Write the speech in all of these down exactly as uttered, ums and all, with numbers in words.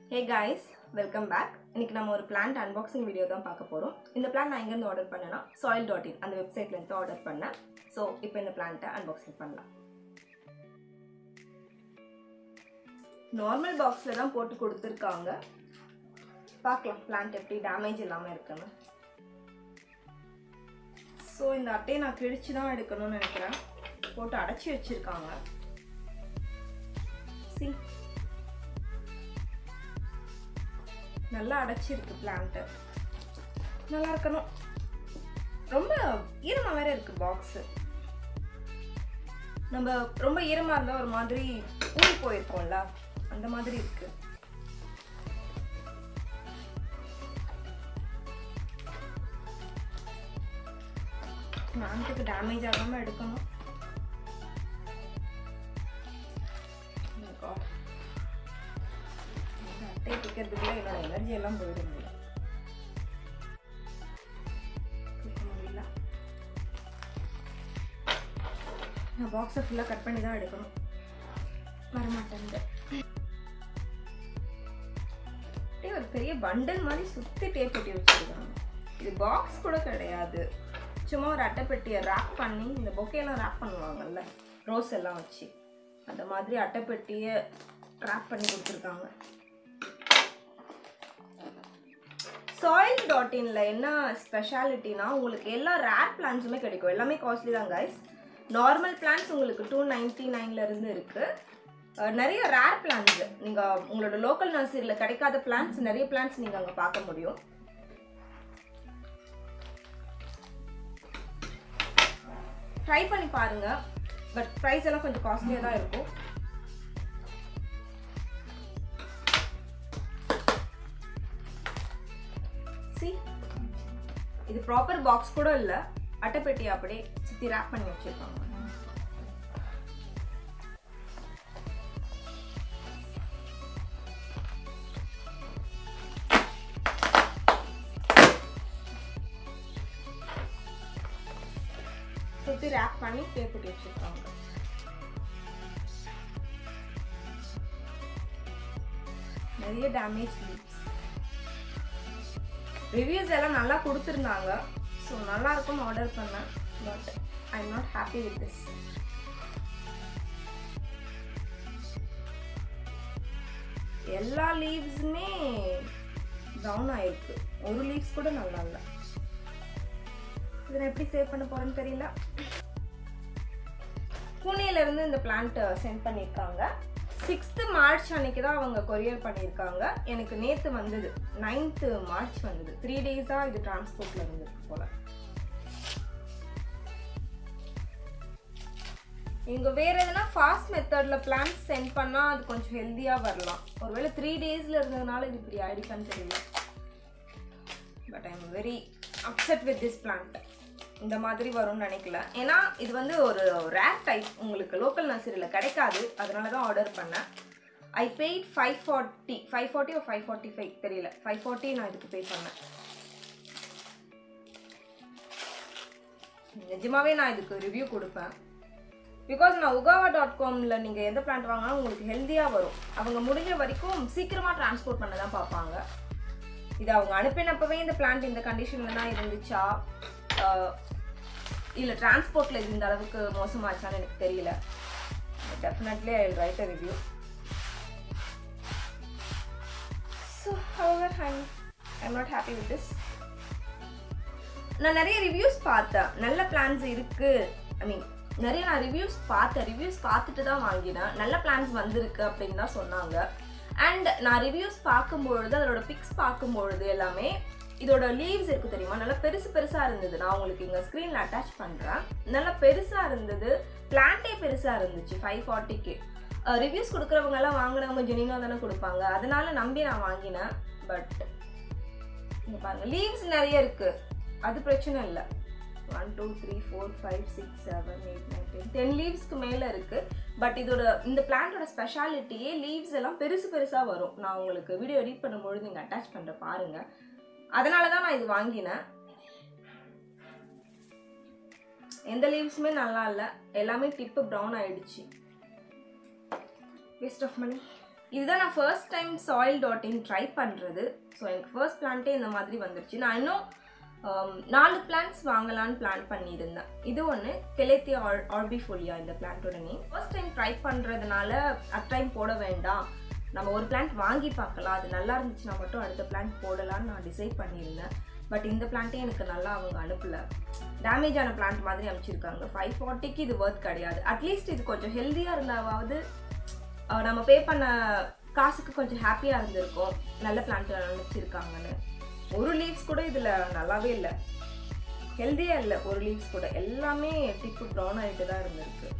Hey guys, welcome back. இன்னைக்கு நம்ம ஒரு plant unboxing வீடியோ தான் பார்க்க போறோம். இந்த plant நான் எங்க இருந்து ஆர்டர் பண்ணேனா soil dot in அந்த வெப்சைட்ல இருந்து ஆர்டர் பண்ணேன். சோ இப்போ இந்த plant-ஐ unboxing பண்ணலாம். நார்மல் பாக்ஸ்ல தான் போட்டு கொடுத்திருக்காங்க. பார்க்கலாம் plant எப்படி டேமேஜ் இல்லாம இருக்குன்னு. சோ இந்த அட்டையை நான் கிழிச்சு தான் எடுக்கணும்னு நினைக்கிறேன். போட்டு அடைச்சி வச்சிருக்காங்க. See, நல்லா அடைச்சிருக்கு பிளான்ட். நல்லா இருக்கணும். ரொம்ப ஈரமா வேற இருக்கு பாக்ஸ். நம்ம ரொம்ப ஈரமா இருந்தா ஒரு மாதிரி ஊறி போயிருக்கோம்ல, அந்த மாதிரி இருக்கு. பிளான்ட்டுக்கு டேமேஜ் ஆகாம எடுக்கணும். பிடிக்கிறதுக்குள்ள என்னோட எனர்ஜி எல்லாம் போயிடும். முடியல, நான் பாக்ஸை ஃபுல்லாக கட் பண்ணி தான் எடுக்கணும். வரமாட்டேன். ஒரு பெரிய பண்டல் மாதிரி சுற்றி டேப் ஒட்டி வச்சிருக்காங்க. இது பாக்ஸ் கூட கிடையாது, சும்மா ஒரு அட்டைப்பெட்டியை ரேப் பண்ணி, இந்த பொக்கையெல்லாம் ரேப் பண்ணுவாங்கல்ல ரோஸ் எல்லாம் வச்சு, அந்த மாதிரி அட்டைப்பெட்டியை ரேப் பண்ணி கொடுத்துருக்காங்க. soil dot in ல என்ன ஸ்பெஷாலிட்டினா உங்களுக்கு எல்லா ரேர் பிளான்ட்ஸுமே கிடைக்கும். எல்லாமே காஸ்ட்லி தான் கைஸ். நார்மல் பிளான்ட்ஸ் உங்களுக்கு டூ நைன்டி நைன்ல இருந்து இருக்கு. நிறைய ரேர் பிளான்ட்ஸ் நீங்க உங்களோட லோக்கல் நர்சரியில கிடைக்காத பிளான்ட்ஸ், நிறைய பிளான்ட்ஸ் நீங்க அங்க பார்க்க முடியும். ட்ரை பண்ணி பாருங்க. பட் பிரைஸ் எல்லாம் கொஞ்சம் காஸ்ட்லியா தான் இருக்கும். இது ப்ராப்பர் பாக்ஸ் கூட இல்ல, அட்டைப்பெட்டி அப்படியே சுத்தி ரேப் பண்ணி வச்சிருக்காங்க. சுத்தி ரேப் பண்ணி டேப் ஒட்டி வச்சிருக்காங்க. நிறைய டேமேஜ் லீவ்ஸ். ரிவ்யூஸ் எல்லாம் நல்லா கொடுத்துருந்தாங்க. ஸோ நல்லா இருக்கும் ஆர்டர் பண்ணேன். But I am not happy with this. எல்லா லீவ்ஸுமே டவுன் ஆயிருக்கு. ஒரு லீவ்ஸ் கூட நல்லா இல்லை. இதை எப்படி சேவ் பண்ண போறேன்னு தெரியல. புனேல இருந்து இந்த பிளான்ட் சென்ட் பண்ணியிருக்காங்க. சிக்ஸ்த் மார்ச் அன்னைக்கு தான் அவங்க கொரியர் பண்ணியிருக்காங்க. எனக்கு நேற்று வந்தது, நைன்த் மார்ச் வந்தது. த்ரீ டேஸாக இது டிரான்ஸ்போர்ட்ல இருந்திருக்கு போல. இங்கே வேற எதுனா ஃபாஸ்ட் மெத்தட்ல பிளான்ஸ் சென்ட் பண்ணால் அது கொஞ்சம் ஹெல்த்தியாக வரலாம். ஒருவேளை த்ரீ டேஸில் இருந்ததுனால இது இப்படி ஆயிடுச்சான்னு தெரியல. But I am very upset with this plant. இந்த மாதிரி வரும்னு நினைக்கல. ஏன்னா இது வந்து ஒரு ரேர் டைப், உங்களுக்கு லோக்கல் நர்சரியில் கிடைக்காது. அதனால தான் ஆர்டர் பண்ணேன். I paid five forty five forty ஒரு ஃபைவ் ஃபார்ட்டி ஃபைவ் தெரியல, ஃபைவ் ஃபார்ட்டி நான் இதுக்கு பே பண்ணேன். நிஜமாவே நான் இதுக்கு ரிவ்யூ கொடுப்பேன். பிகாஸ் நான் உகாவா டாட் காமில் நீங்கள் எந்த பிளான்ட் வாங்கினாலும் உங்களுக்கு ஹெல்த்தியாக வரும். அவங்க முடிஞ்ச வரைக்கும் சீக்கிரமாக டிரான்ஸ்போர்ட் பண்ண தான் பார்ப்பாங்க. இது அவங்க அனுப்பினப்பவே இந்த பிளான்ட் இந்த கண்டிஷனில் தான் இருந்துச்சா, இல்லை டிரான்ஸ்போர்ட்டில் இந்த அளவுக்கு மோசமாச்சான்னு எனக்கு தெரியல. Definitely I will write a review. So however I I'm not happy with this. நான் நிறைய ரிவ்யூஸ் பார்த்தேன், நல்ல பிளான்ஸ் இருக்கு. ஐ மீன் நிறைய நான் ரிவ்யூஸ் பார்த்தேன். ரிவ்யூஸ் பார்த்துட்டு தான் வாங்கினேன். நல்ல பிளான்ஸ் வந்திருக்கு அப்படின்னு தான் சொன்னாங்க. அண்ட் நான் ரிவ்யூஸ் பார்க்கும்பொழுது, அதோட பிக்ஸ் பார்க்கும்பொழுது எல்லாமே இதோட லீவ்ஸ் இருக்கு தெரியுமா, நல்லா பெருசு பெருசா இருந்தது. நான் உங்களுக்கு இங்க ஸ்கிரீன்ல அட்டாச் பண்றேன். நல்லா பெருசா இருந்தது. பிளான்டே பெருசா இருந்துச்சு. ஃபைவ் ஃபார்ட்டிக்கு ரிவ்யூஸ் கொடுக்குறவங்க எல்லாம் வாங்கினவங்க ஜெனினா தானே கொடுப்பாங்க. அதனால நம்பி நான் வாங்கினேன். பட் இங்க பாருங்க, லீவ்ஸ் நிறைய இருக்கு, அது பிரச்சனை இல்லை. One two three four five six seven eight nine ten ten லீவ்ஸ்க்கு மேலே இருக்கு. பட் இதோட இந்த பிளான்டோட ஸ்பெஷாலிட்டியே லீவ்ஸ் எல்லாம் பெருசு பெருசா வரும். நான் உங்களுக்கு வீடியோ எடிட் பண்ணும்பொழுது நீங்க அட்டாச் பண்ற பாருங்க. அதனால தான் நான் இது வாங்கினேன். எந்த லீவ்ஸுமே நல்லா இல்லை, எல்லாமே டிப்பு ப்ரௌன் ஆயிடுச்சு. Waste of money. இதுதான் நான் first time soil dot in try பண்ணுறது. ஸோ எனக்கு ஃபர்ஸ்ட் பிளான்ட்டே இந்த மாதிரி வந்துருச்சு. நான் இன்னும் நாலு பிளான்ட்ஸ் வாங்கலான்னு பிளான் பண்ணியிருந்தேன். இது ஒன்று கெலேத்தியா ஆர் ஆர்பிஃபோலியா இந்த பிளான்ட்டோட நேம். ஃபர்ஸ்ட் டைம் ட்ரை பண்ணுறதுனால அட் டைம் போட வேண்டாம், நம்ம ஒரு பிளான்ட் வாங்கி பார்க்கலாம், அது நல்லா இருந்துச்சுன்னா மட்டும் அடுத்த பிளான்ட் போடலான்னு நான் டிசைட் பண்ணியிருந்தேன். பட் இந்த பிளான்ட்டே எனக்கு நல்லா அவங்க அனுப்பலை, டேமேஜ் ஆன பிளான்ட் மாதிரி அனுப்பிச்சிருக்காங்க. ஃபைவ் ஃபார்ட்டிக்கு இது ஒர்த் கிடையாது. அட்லீஸ்ட் இது கொஞ்சம் ஹெல்த்தியாக இருந்தாவது நம்ம பே பண்ண காசுக்கு கொஞ்சம் ஹாப்பியாக இருந்திருக்கும். நல்ல பிளான்ட் அனுப்பிச்சிருக்காங்கன்னு. ஒரு லீவ்ஸ் கூட இதில் நல்லாவே இல்லை, ஹெல்த்தியாக இல்லை. ஒரு லீவ்ஸ் கூட எல்லாமே டிப்பு ப்ரௌன் ஆகிட்டு தான் இருந்திருக்கு.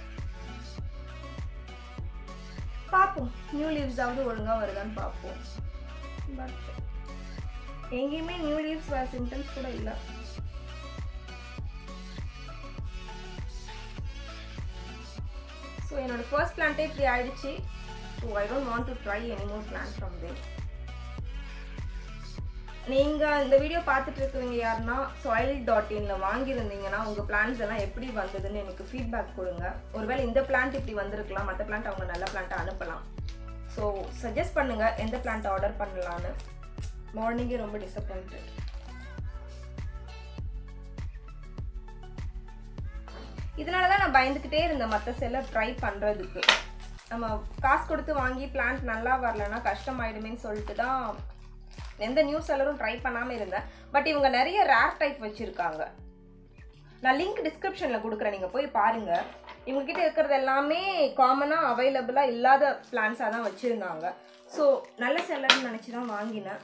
பார்ப்போம், நியூ லீவ்ஸாவது ஒழுங்காக வருதான்னு பார்ப்போம். பட் எங்கேயுமே நியூ லீவ்ஸ் வர சிம்டம்ஸ் கூட இல்லை. ஸோ என்னோட ஃபர்ஸ்ட் பிளான்ட்டே இப்படி ஆயிடுச்சு. So I don't want to try any more plant from there. நீங்கள் இந்த வீடியோ பார்த்துட்டு இருக்கிறவங்க யாருன்னா சாயில் டாட் இனில் வாங்கியிருந்தீங்கன்னா உங்கள் பிளான்ஸ் எல்லாம் எப்படி வந்ததுன்னு எனக்கு ஃபீட்பேக் கொடுங்க. ஒருவேளை இந்த பிளான்ட் இப்படி வந்திருக்கலாம், மற்ற பிளான்ட் அவங்க நல்ல பிளான்ட்டை அனுப்பலாம். ஸோ சஜஸ்ட் பண்ணுங்கள் எந்த பிளான்ட் ஆர்டர் பண்ணலான்னு. மார்னிங்கே ரொம்ப டிசப்பாயிண்டட். இதனால தான் நான் பயந்துக்கிட்டே இருந்தேன் மற்ற செல்லை ட்ரை பண்ணுறதுக்கு. நம்ம காசு கொடுத்து வாங்கி பிளான்ட் நல்லா வரலன்னா கஷ்டமாயிடுமேன்னு சொல்லிட்டு தான் எந்த நியூ செல்லரும் ட்ரை பண்ணாமல் இருந்தேன். பட் இவங்க நிறைய ரேர் டைப் வச்சுருக்காங்க. நான் லிங்க் டிஸ்கிரிப்ஷனில் கொடுக்குறேன், நீங்கள் போய் பாருங்கள். இவங்ககிட்ட இருக்கிறது எல்லாமே காமனாக அவைலபிளாக இல்லாத பிளான்ஸாக தான் வச்சுருந்தாங்க. ஸோ நல்ல செல்லர்னு நினச்சி தான் வாங்கினேன்.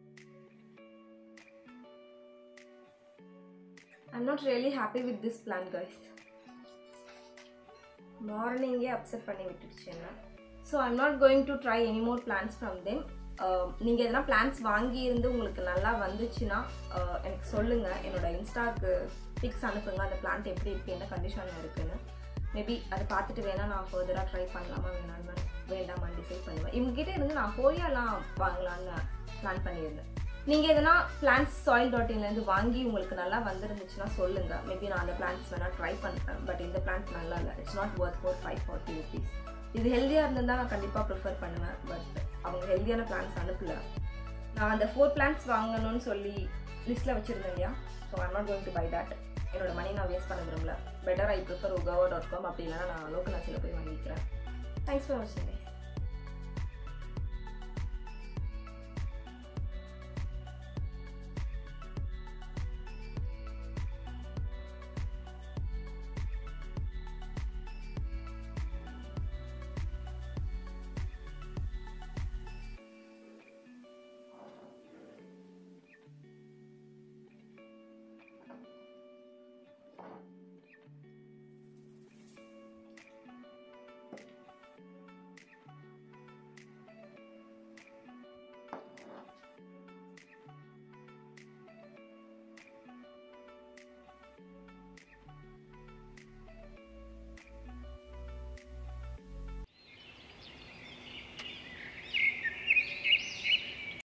I'm not really happy with this plan guys. மார்னிங்கே அப்செட் பண்ணி விட்டுடுச்சு என்ன. So I'm not going to try any more plans from them. நீங்கள் எதனா பிளான்ஸ் வாங்கியிருந்து உங்களுக்கு நல்லா வந்துச்சுன்னா எனக்கு சொல்லுங்கள். என்னோடய இன்ஸ்டாக்கு பிக்ஸ் அனுப்புங்க, அந்த பிளான்ட் எப்படி இருக்குது, என்ன கண்டிஷனில் இருக்குதுன்னு. மேபி அதை பார்த்துட்டு வேணால் நான் ஃபர்தராக ட்ரை பண்ணலாமா வேணான்னு வேண்டாமான்னு டிசைட் பண்ணுவேன். இவங்ககிட்ட இருந்து நான் ஹோயாலாம் வாங்கலான்னு பிளான் பண்ணியிருந்தேன். நீங்கள் எதனா பிளான்ஸ் சாயில் டாட் இன்லேருந்து வாங்கி உங்களுக்கு நல்லா வந்துருந்துச்சுன்னா சொல்லுங்கள். மேபி நான் அந்த பிளான்ஸ் வேணால் ட்ரை பண்ணுறேன். பட் இந்த பிளான்ட் நல்லா இல்லை. It's not worth four five forty rupees. இது ஹெல்த்தியாக இருந்தால் நான் கண்டிப்பாக ப்ரிஃபர் பண்ணுவேன். பட் அவங்க ஹெல்த்தியான பிளான்ஸ் அனுப்பல. நான் அந்த ஃபோர் பிளான்ஸ் வாங்கணும்னு சொல்லி லிஸ்ட்டில் வச்சுருந்தேன் இல்லையா. So I'm not going to buy that. என்னோட மணி நான் வேஸ்ட் பண்ண விரும்பல. Better I prefer Ugaoo dot com. அப்படி இல்லைனா நான் லோக்கல் நர்ஸில் போய் வாங்கிக்கிறேன். தேங்க்ஸ் ஃபார் வாட்சிங்.